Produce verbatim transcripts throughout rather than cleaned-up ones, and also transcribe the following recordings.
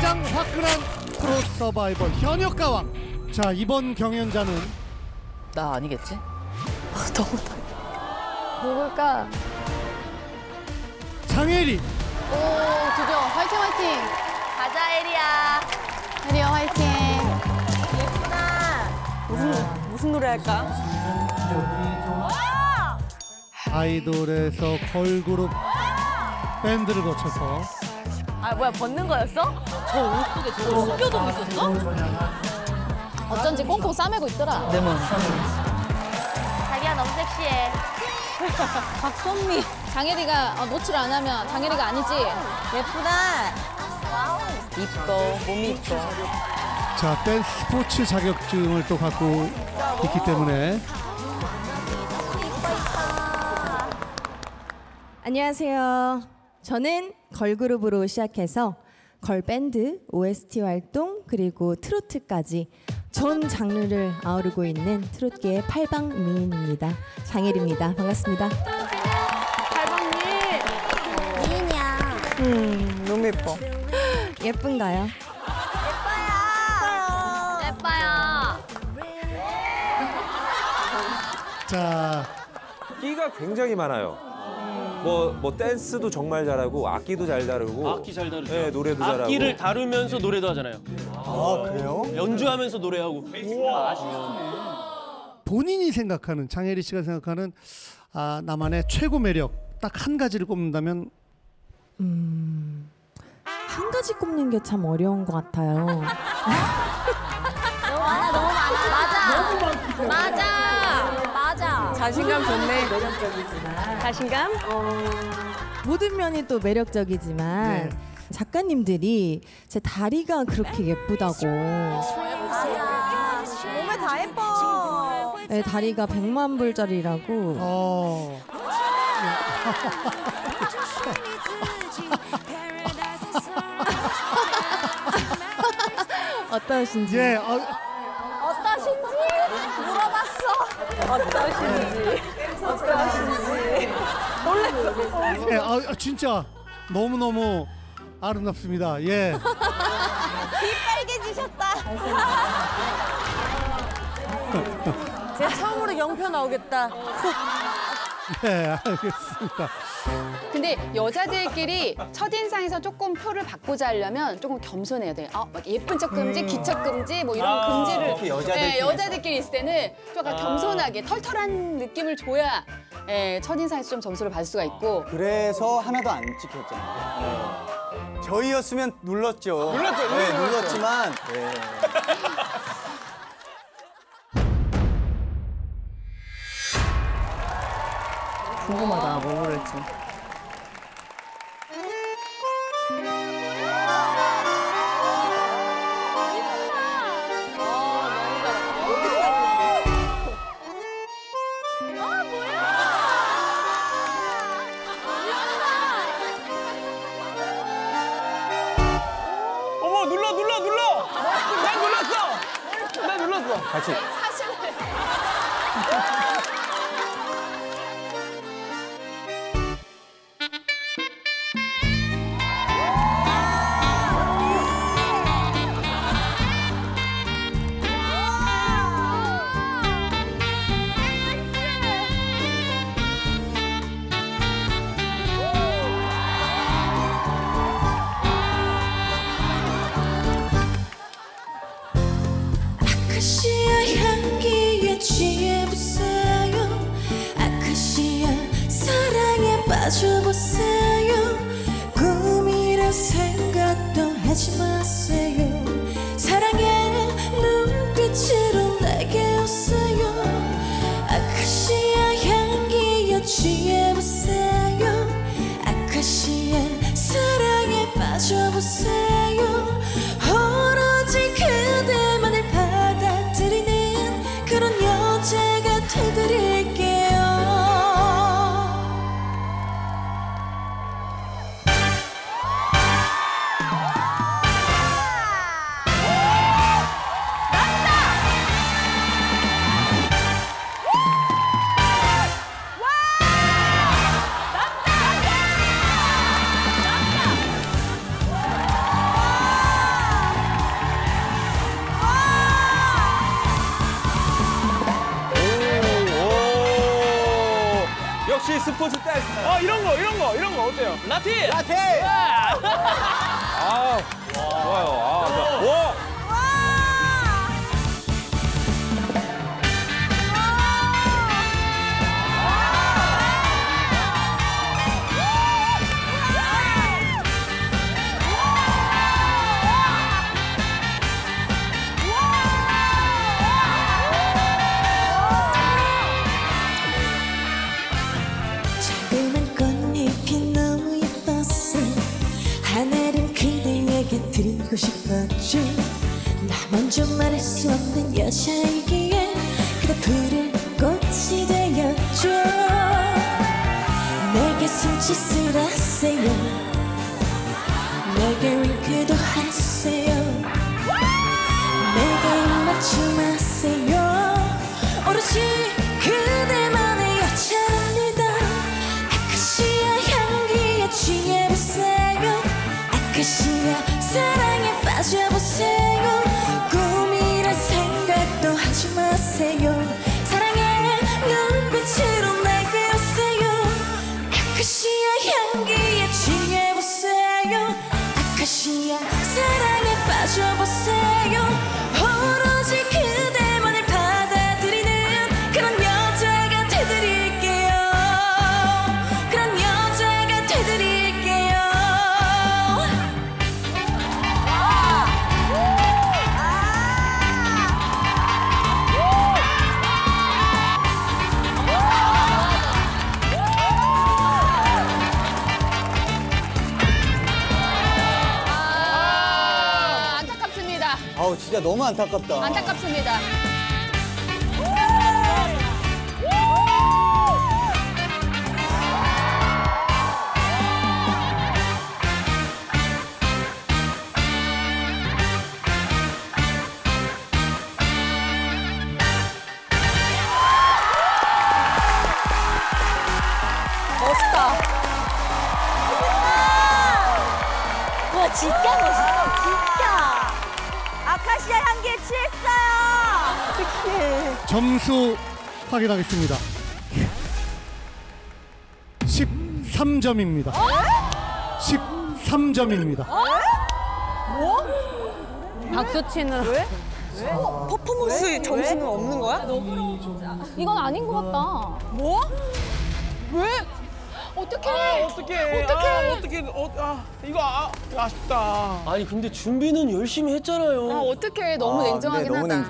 가장 화끈한 트롯 서바이벌 현역가왕. 자, 이번 경연자는 나 아니겠지? 아, 너무 다. 누굴까? 장혜리. 오, 드디어 화이팅 화이팅. 가자, 에리야. 해리야 화이팅. 예쁘다. 무슨, 무슨 노래 할까? 아이돌에서 걸그룹 밴드를 거쳐서. 아, 뭐야, 벗는 거였어? 저 옷 속에 저거 숨겨두고 있었어? 어쩐지 꽁꽁 싸매고 있더라. 내 몸. 자기야, 너무 섹시해. 박선미. 장혜리가 노출 안 하면 장혜리가 아니지? 예쁘다. 이뻐, 몸이 이뻐. 자, 댄스 스포츠 자격증을 또 갖고 있기 때문에. 안녕하세요. 저는 걸그룹으로 시작해서 걸밴드, 오에스티 활동, 그리고 트로트까지 전 장르를 아우르고 있는 트롯계의 팔방 미인입니다. 장혜리입니다. 반갑습니다. 팔방님. 미인이야. 음, 너무 예뻐. 예쁜가요? 예뻐요. 자, 끼가 굉장히 많아요. 뭐, 뭐 댄스도 정말 잘하고 악기도 잘 다루고 악기 잘 다루죠. 네, 노래도 잘하고. 악기를 다루면서 노래도 하잖아요. 아, 그래요? 연주하면서 노래하고. 본인이 생각하는, 장혜리 씨가 생각하는 아, 나만의 최고 매력 딱 한 가지를 꼽는다면? 음, 한 가지 꼽는 게 참 어려운 것 같아요. 너무 많아, 너무 많아. 맞아. 맞아. 맞아. 자신감 좋네. 매력적이지만. 자신감? 모든 면이 또 매력적이지만 네. 작가님들이 제 다리가 그렇게 예쁘다고. 몸에 다 예뻐. 네, 다리가 백만 불짜리라고. 어. 어떠신지. 예, 어, 어떠신지 물어봤어. 어떠신지. 어떠신지. 놀랬어. 예, 아, 진짜 너무너무 아름답습니다. 예. 빨개지셨다. 제 처음으로 영표 나오겠다. 네, 알겠습니다. 근데 여자들끼리 첫인상에서 조금 표를 바꾸자 하려면 조금 겸손해야 돼. 아, 막 예쁜 척 금지, 기척 금지 뭐 이런 아, 금지를 특히 여자들끼리 네, 여자들끼리 있을 때는 좀 약간 아. 겸손하게 털털한 느낌을 줘야 예, 첫인상에서 좀 점수를 받을 수가 있고. 그래서 하나도 안 찍혔잖아요. 네. 저희였으면 눌렀죠. 눌렀죠, 네, 눌렀죠. 눌렀지만. 네. 궁금하다, 뭐 그럴지. 어머, 눌러, 눌러, 눌러! 난 눌렀어! 난 눌렀어! 같이. 아카시아 향기에 취해보세요. 아카시아 사랑에 빠져보세요. 꿈이란 생각도 하지 마세요. 사랑의 눈빛으로 내게 오세요. 아카시아 향기에 취해보세요. 아카시아 사랑에 빠져보세요. 오로지 그대만을 받아들이는 그런 여자가 되드릴게요. e스포츠 댄스. 어 이런 거 이런 거 이런 거 어때요? 라틴. 라틴. 아, 좋아요. 아, 좋아. 와. 자그만 꽃잎이 너무 예뻤어. 하늘은 그대에게 드리고 싶었죠. 나 먼저 말할 수 없는 여자이기에 그대 부를 꽃이 되었죠. 내게 손짓을 하세요. 내게 윙크도 하세요. 내게 입맞춤 하세요. 오롯이 그대만의 여자랍니다. 아카시아 향기에 취해보세요. 아카시아 사랑에 빠져보세요. 꿈이란 생각도 하지 마세요. 사랑의 눈빛으로 내게 오세요. 아카시아 향기에 취해보세요. 아카시아 사랑에 빠져보세요. 오로지 그대만을 받아들이는 그런 여자가 되드릴게요. 그런 여자가 되드릴게요. 아, 안타깝습니다. 아우 진짜 너무 안타깝다. 안타깝습니다. 멋있다. 와 진짜 멋있다. 진짜. 아카시아 향기에 취했어요. 어떡해. 점수 확인하겠습니다. 십삼 점입니다. 십삼 점입니다. 박수 치는. 왜? 퍼포먼스 점수는 없는 거야? 이건 아닌 것 같다. 뭐? 왜? 어떡해. 아 어떡해. 어떡해. 아, 어떡해. 어, 아 이거 아, 아쉽다. 아니 근데 준비는 열심히 했잖아요. 아, 어떡해. 너무 아, 냉정하긴 근데 너무 하다.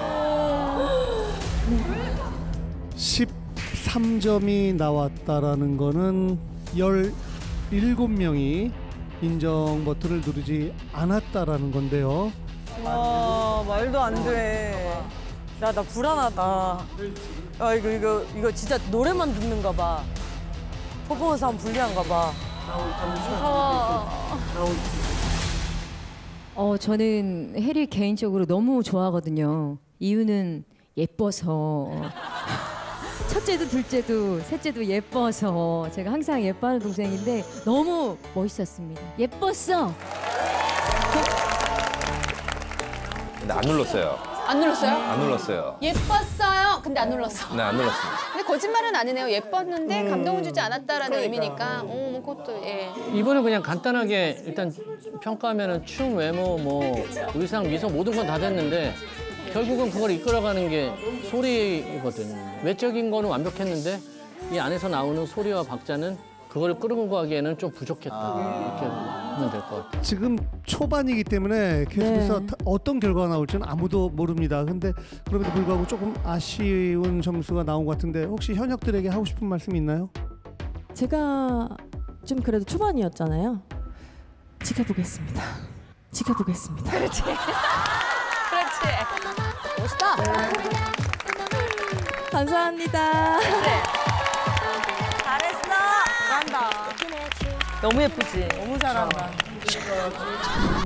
냉- 네. 십삼 점이 나왔다라는 거는 열일곱 명이 인정 버튼을 누르지 않았다라는 건데요. 와 말도 안 돼. 야 나 불안하다. 아 이거 이거 이거 진짜 노래만 듣는가 봐. 퍼포먼스 하면 불리한가 봐. 어, 저는 해리 개인적으로 너무 좋아하거든요. 이유는 예뻐서. 첫째도 둘째도 셋째도 예뻐서 제가 항상 예뻐하는 동생인데 너무 멋있었습니다. 예뻤어. 근데 안 눌렀어요. 안 눌렀어요? 안 눌렀어요. 예뻤어요. 근데 안 눌렀어. 네, 안 눌렀습니다. 근데 거짓말은 아니네요. 예뻤는데 감동을 주지 않았다라는 의미니까. 어, 뭐 그것도 예. 이번에 그냥 간단하게 일단 평가하면은 춤, 외모, 뭐 의상, 미소 모든 건 다 됐는데 결국은 그걸 이끌어가는 게 소리거든. 외적인 거는 완벽했는데 이 안에서 나오는 소리와 박자는 그걸 끌고 가기에는 좀 부족했다. 이렇게 보면 될 것 같아요. 지금 초반이기 때문에 계속해서 네. 타- 어떤 결과가 나올지는 아무도 모릅니다. 근데 그럼에도 불구하고 조금 아쉬운 점수가 나온 것 같은데 혹시 현역들에게 하고 싶은 말씀 있나요? 제가 좀 그래도 초반이었잖아요. 지켜보겠습니다. 지켜보겠습니다. 그렇지. 멋있다. 감사합니다. 잘했어. 잘한다. 너무 예쁘지. 너무 잘한다.